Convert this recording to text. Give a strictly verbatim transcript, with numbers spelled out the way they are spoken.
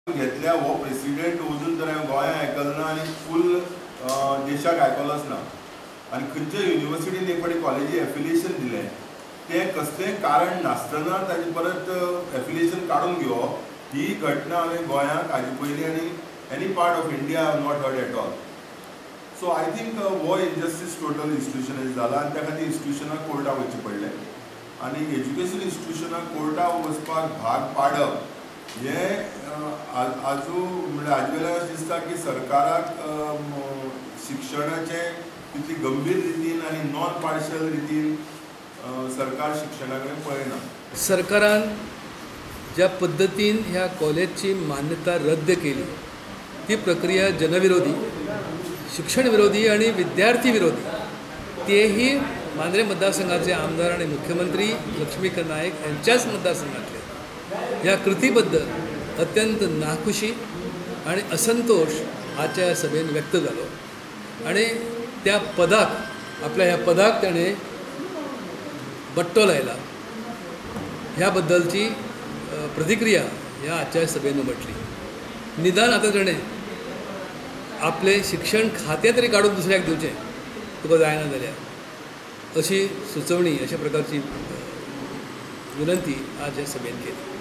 घेतल्या हो प्रेसिडेंट अजून तर गोंया आयकलो ना आनी फूल देशाक आयकलोच ना आनी खंयच्या युनिवर्सिटीन एक फावटी कॉलेजी एफिलिएशन दिलें तें कसलेंय कारण नासतना ताजें परत एफिलिएशन काडून घेवप ही घटना हांवें गोंयांत हाजे पयलीं आनी any part of India have not heard at all. So I think हो इनजस्टीस टोटल इन्स्टिट्यूशनाचेर जाला आनी त्या खातीर इन्स्टिट्यूशनाक कोर्टाक वयचें पडलें आनी एज्युकेशन इन्स्टिट्यूशनाक कोर्टाक वचपाक भाग पाडप हें आजू म्हणजे हाजे वेल्यान अशें दिसता की सरकाराक शिक्षणाचें तितली गंभीर रितीन आनी नॉन पार्शियल रितीन सरकार शिक्षणा कडेन पळयना. सरकारान ज्या पद्दतीन ह्या कॉलेजची मान्यता रद्द केली ती प्रक्रिया जनविरोधी, शिक्षण विरोधी आणि विद्यार्थी विरोधी. तेही मांद्रे मतदारसंघाचे आमदार आणि मुख्यमंत्री लक्ष्मीकांत नायक यांच्याच मतदारसंघातले ह्या कृतीबद्दल अत्यंत नाखुशी आणि असंतोष आजच्या ह्या सभेन व्यक्त जालो आणि त्या पदाक आपल्या ह्या पदाक ताणें बट्टो लायला ह्या बद्दलची प्रतिक्रिया ह्या आजच्या सभेन म्हटली. निदान आतां ताणें आपले शिक्षण खातें तरी काडून दुसऱ्याक दिवचें तुका जायना जाल्यार अशी सुचोवणी अशा प्रकारची विनंती आज ह्या सभेन केली.